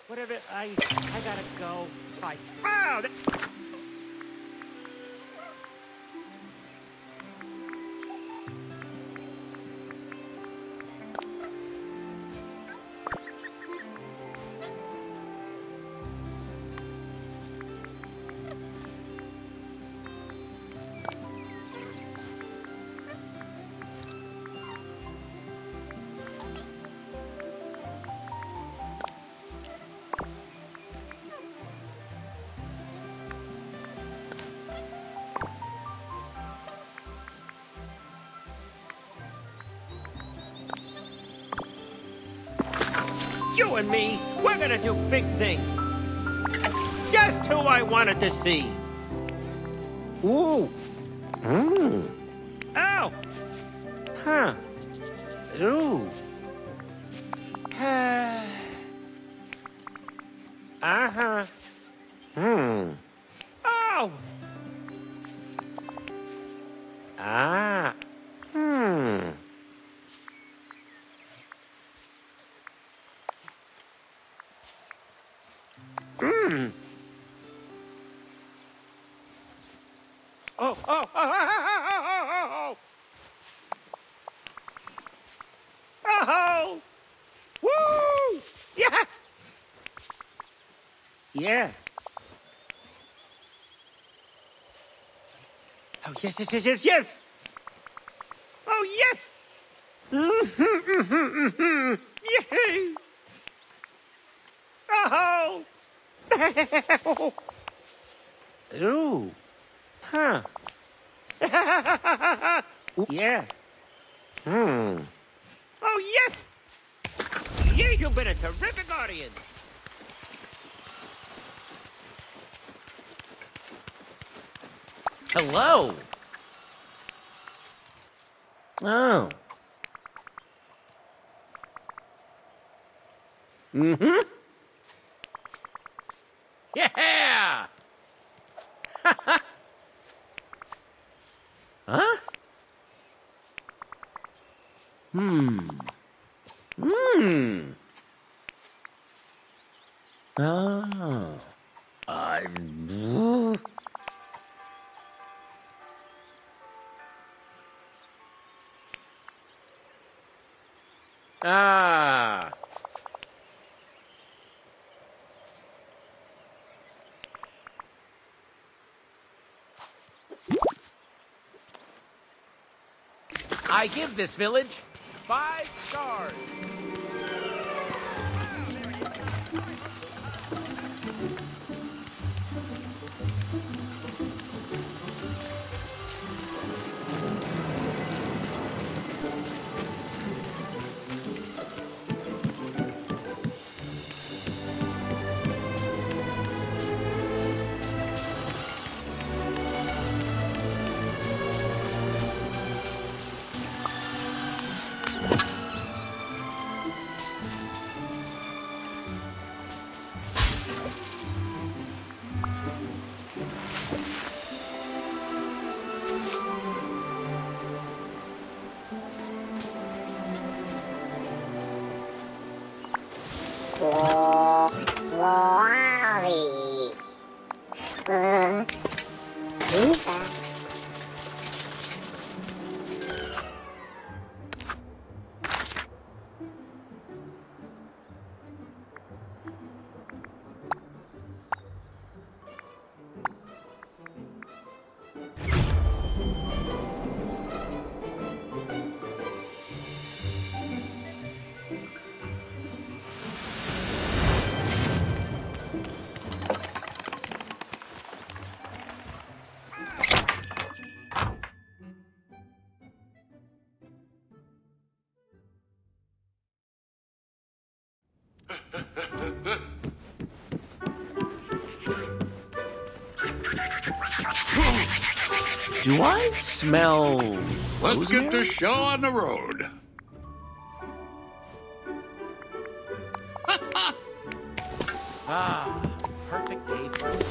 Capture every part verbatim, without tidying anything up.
Whatever, I I gotta go. Bye. Wow! that- You and me, we're gonna do big things. Just who I wanted to see. Ooh. Mmm. Ow. Huh. Ooh. Uh-huh. Hmm. Oh. Ah. Hmm. Hmm. Oh, oh, oh, oh, oh, oh, oh, oh, woo! Yeah! Yeah. Oh, yes, yes, yes, yes, yes! Oh, yes! Mm-hmm, mm-hmm, mm-hmm. Yay! Oh! Ooh. Huh. Ooh, yeah. Hmm. Oh, yes! Yeah, you've been a terrific audience. Hello. Oh. Mm-hmm. Yeah! Huh? Hmm. Hmm. Oh. I... Ah. I give this village five stars. Glory. Uh, who's that? Do I smell... Let's get rosemary? this show on the road. Ah, perfect day for me.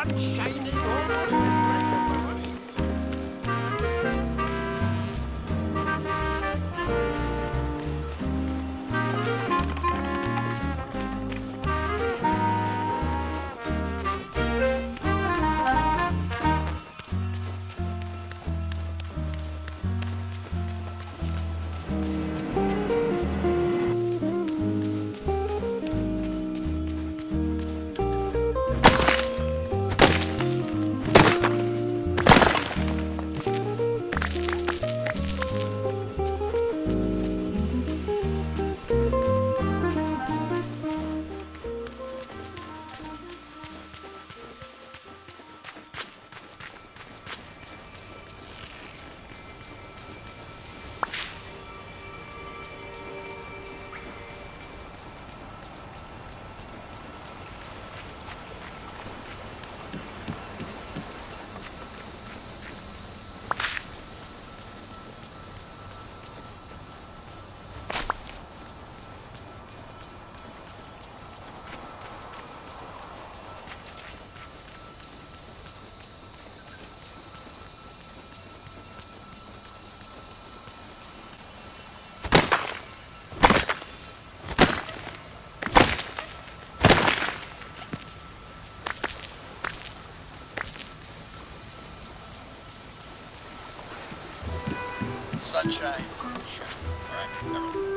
sun shining all over. Sunshine. Sure. Alright, never mind.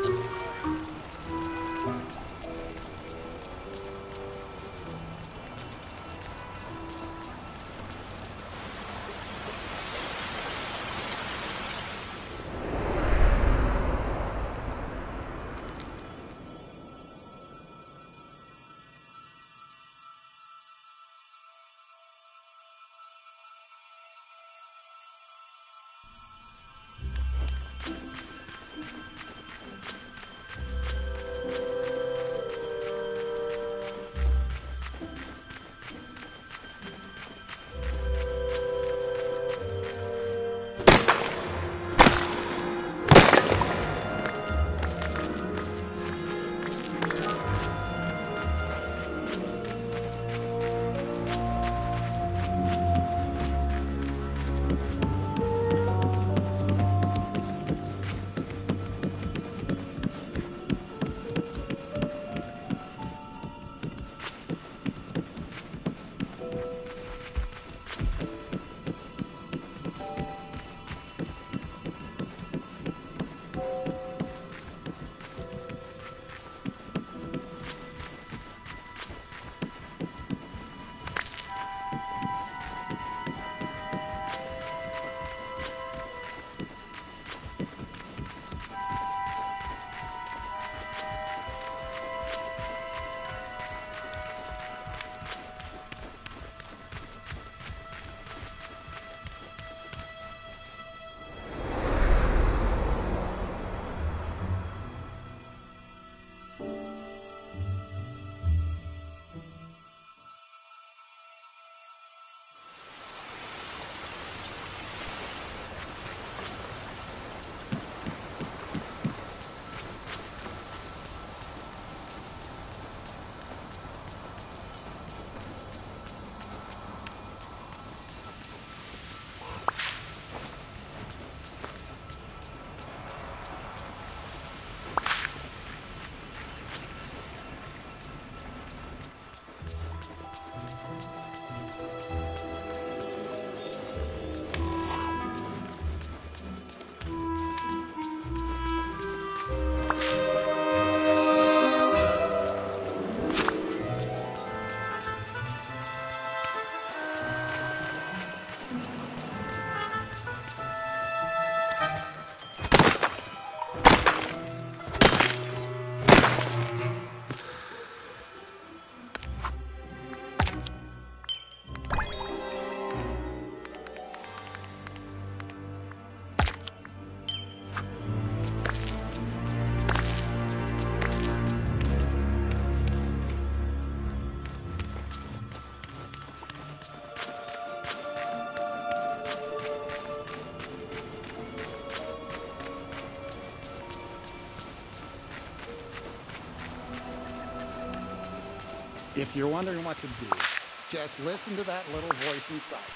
If you're wondering what to do, Just listen to that little voice inside.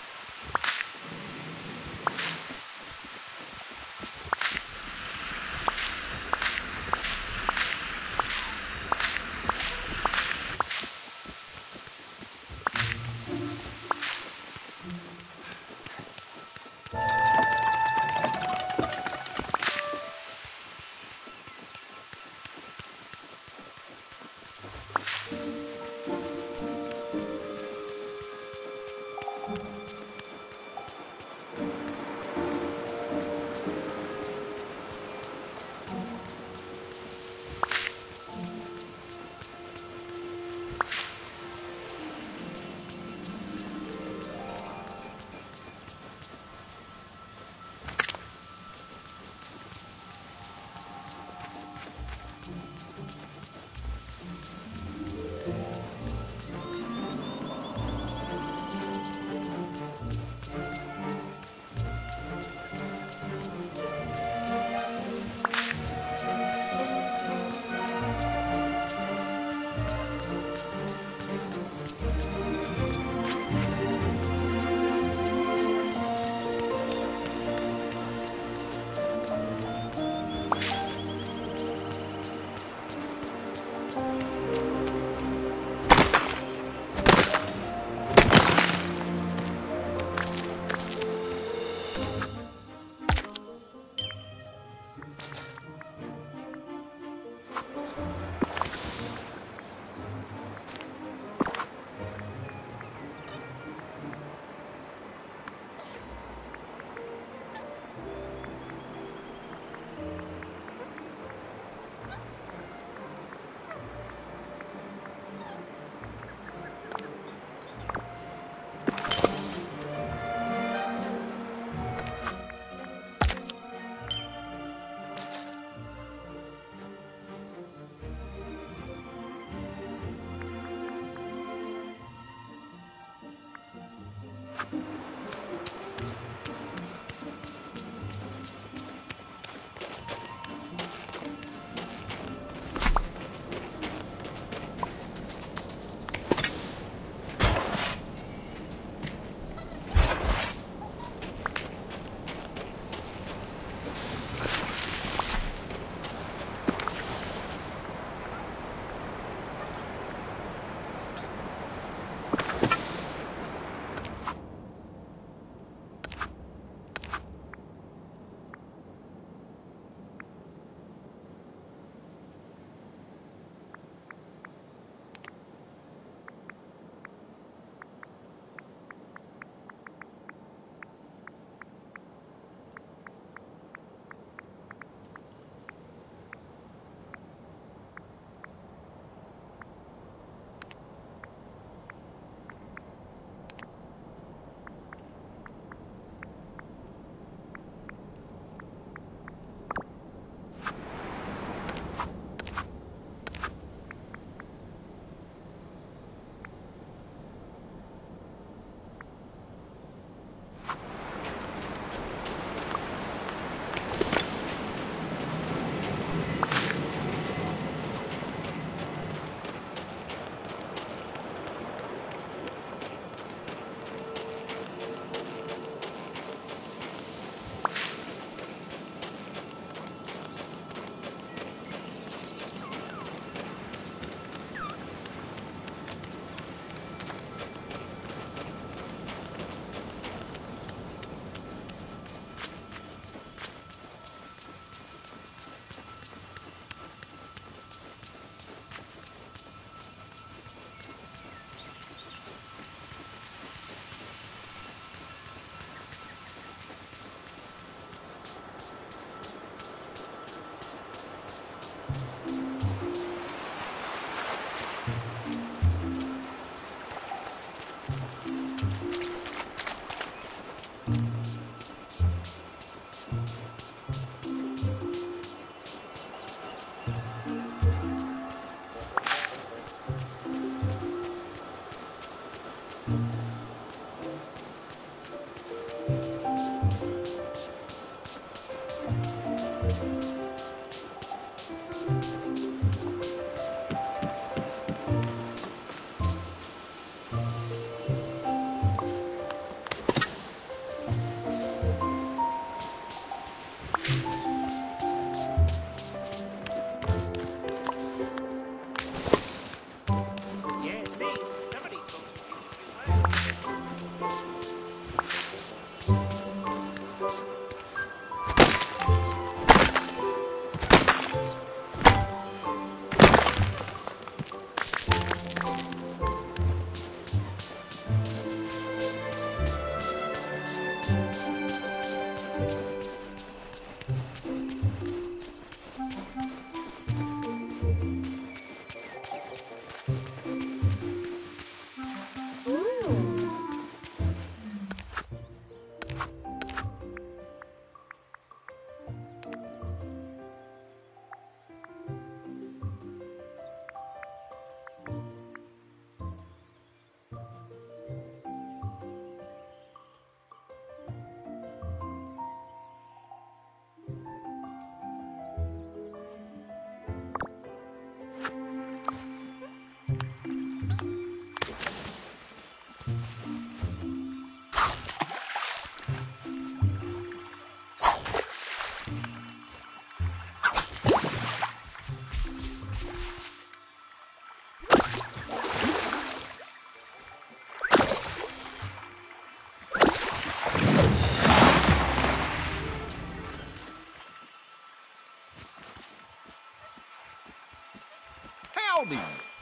Howdy.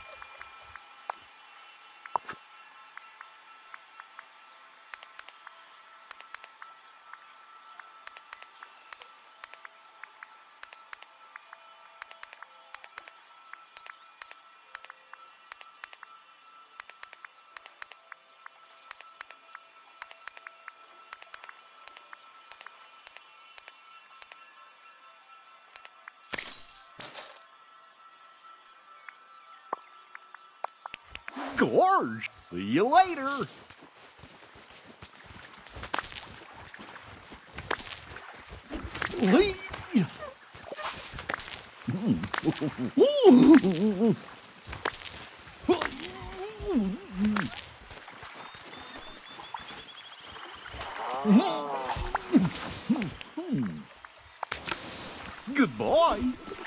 Gorge. See you later. Lee. Goodbye.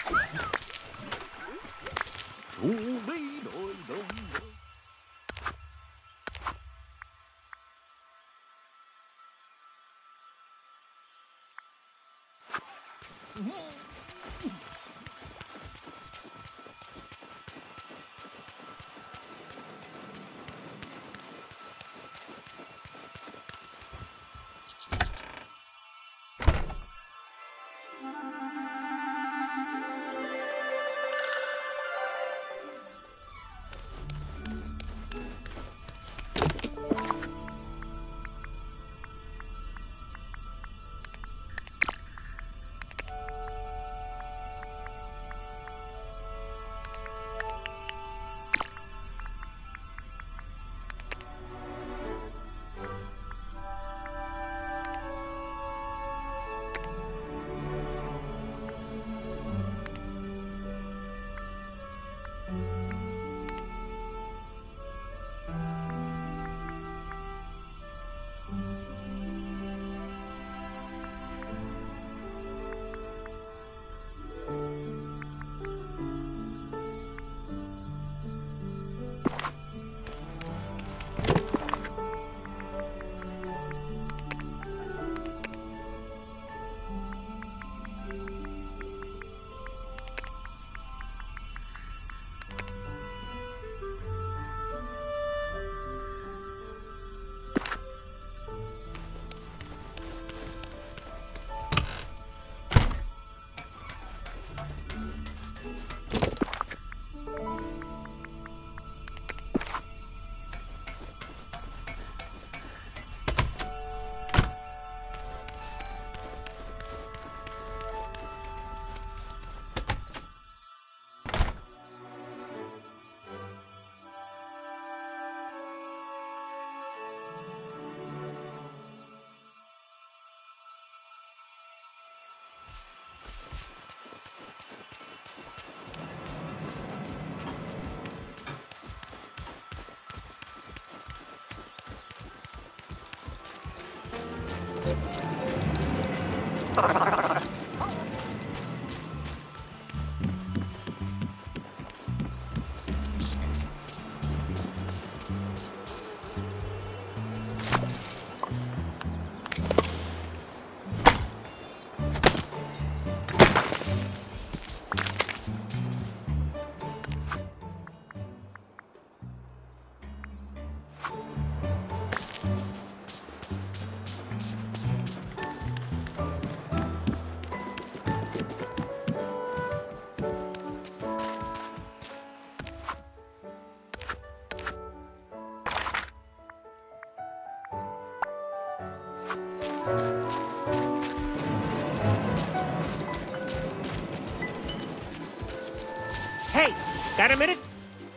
Hey, got a minute?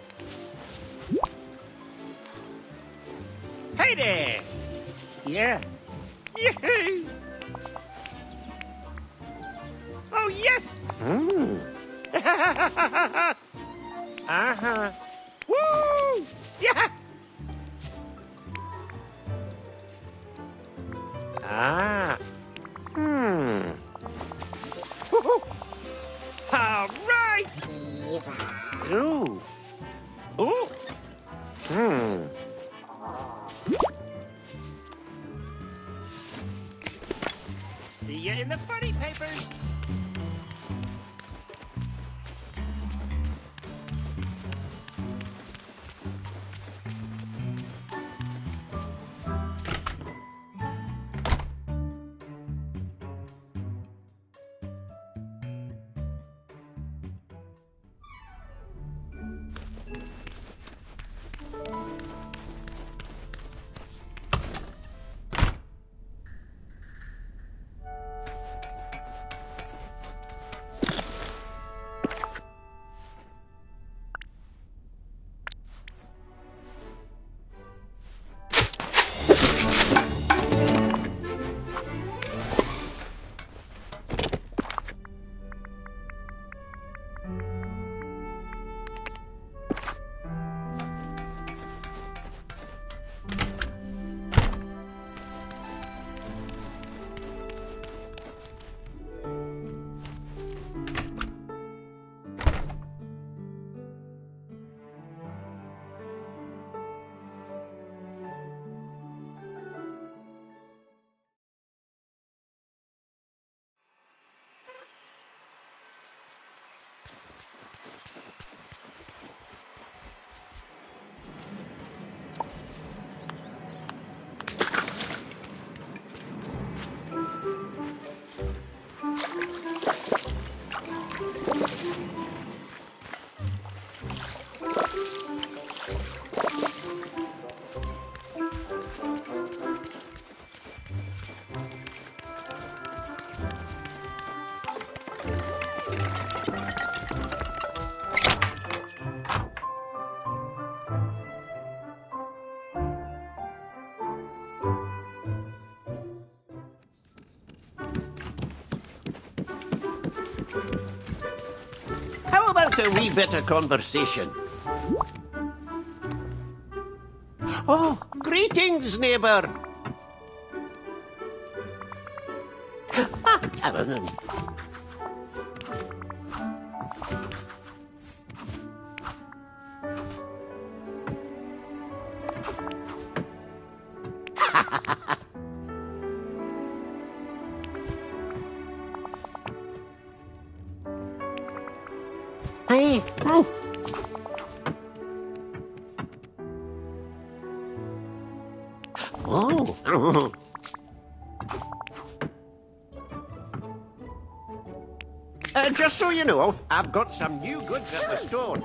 Hey there! Yeah. Yay! Oh, yes! Mm. Uh-huh. Woo! Yeah! Ah. Hmm. Woo-hoo. All right! Ooh. Ooh. Hmm. See ya in the funny papers. about a wee bit of conversation? Oh, greetings, neighbour. Hey. Oh. Uh, just so you know, I've got some new goods at the store.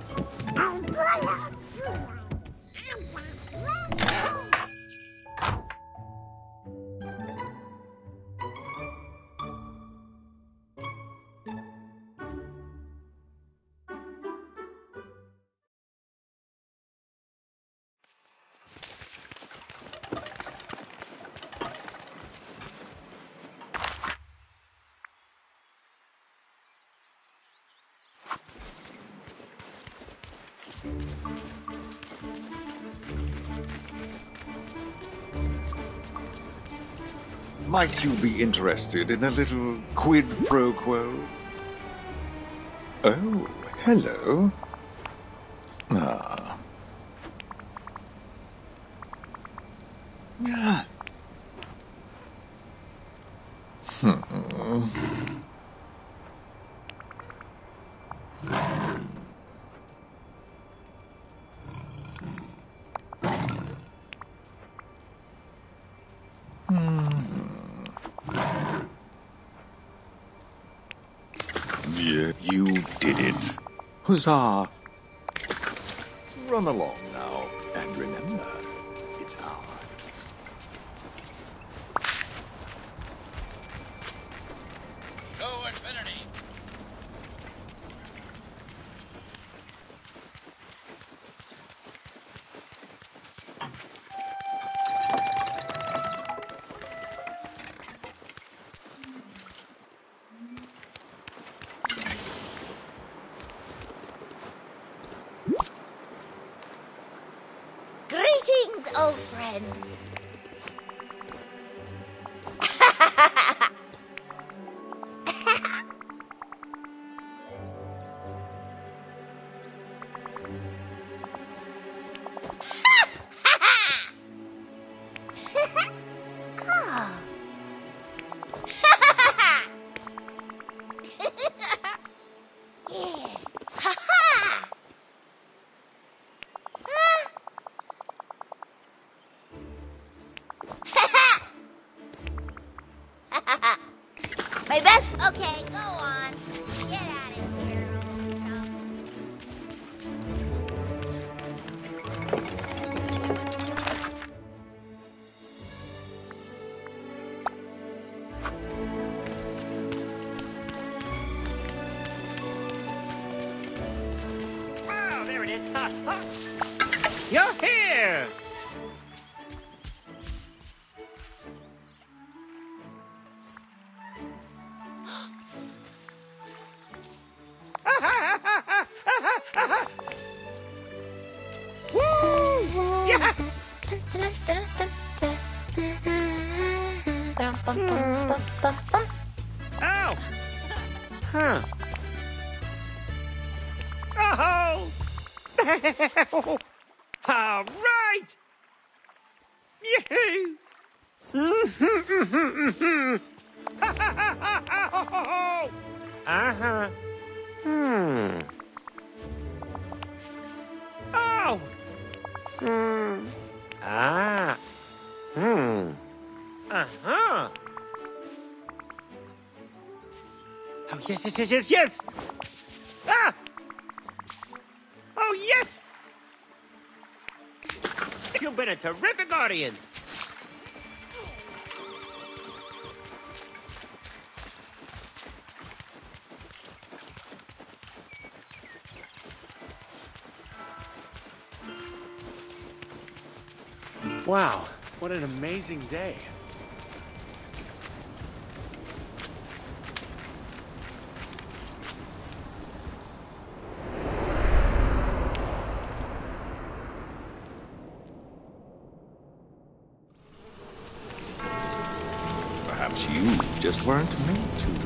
Might you be interested in a little quid pro quo? Oh, hello. Ah. Ah. Hmm. Yeah, you did it. Huzzah! Run along now, and remember, it's ours. Go infinity. Greetings, old friend. Yeah. Ha ha! My best. Okay, go on. Get out of here. Oh, there it is. Ha, ha. You're here. Woo! Yeah! Ow! Huh. Oh! All right! Yay! Uh-huh. Hmm. Oh! Hmm. Ah. Hmm. Uh-huh. Oh, yes, yes, yes, yes, yes! Ah! Oh, yes! You've been a terrific audience. Wow, what an amazing day. just weren't made to.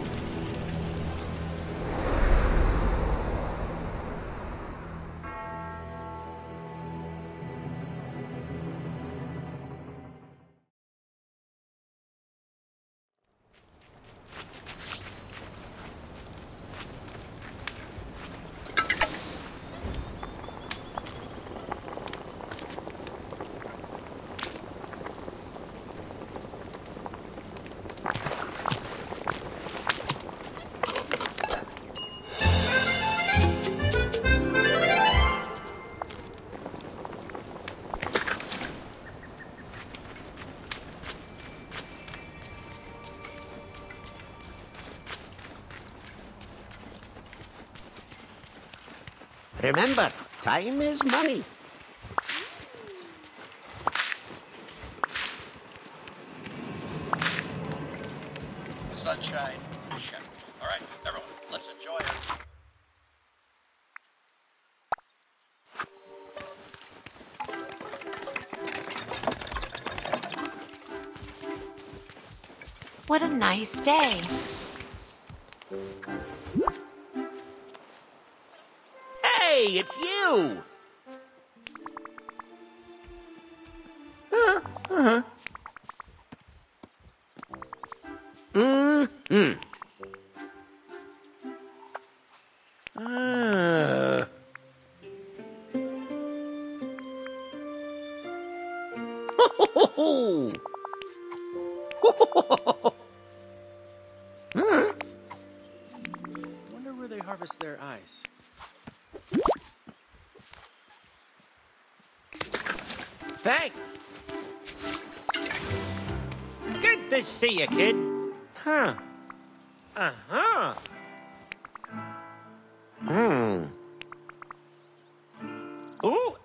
Remember, time is money. Sunshine. Shit. All right, everyone, let's enjoy it. What a nice day. Hey, it's you! Uh, uh-huh. Mm-hmm. Uh. Ho-ho-ho-ho! Ho-ho-ho-ho-ho! Hmm? Wonder where they harvest their ice. Thanks. Good to see you, kid. Huh. Uh-huh. Hmm. Ooh.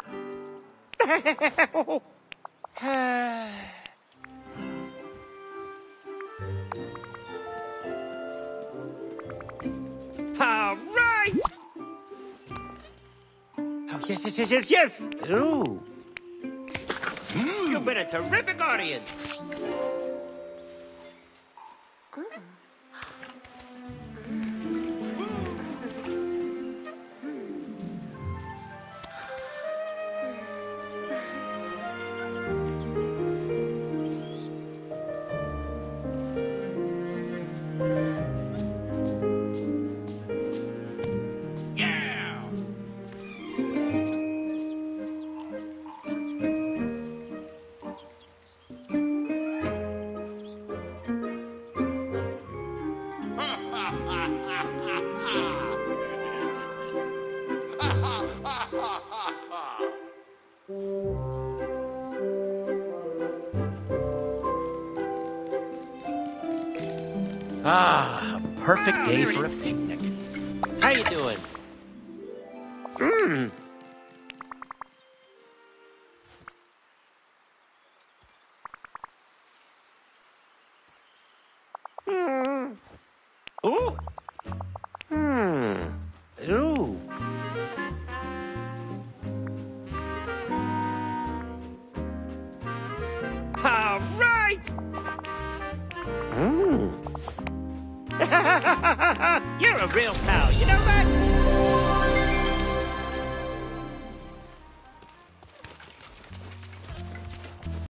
All right. Oh, yes, yes, yes, yes, yes. Ooh. You've been a terrific audience. Ah, a perfect day for a picnic. How you doing? Hmm. Mm. Ooh. Hmm. Ooh. All right. Hmm. You're a real pal, you know that?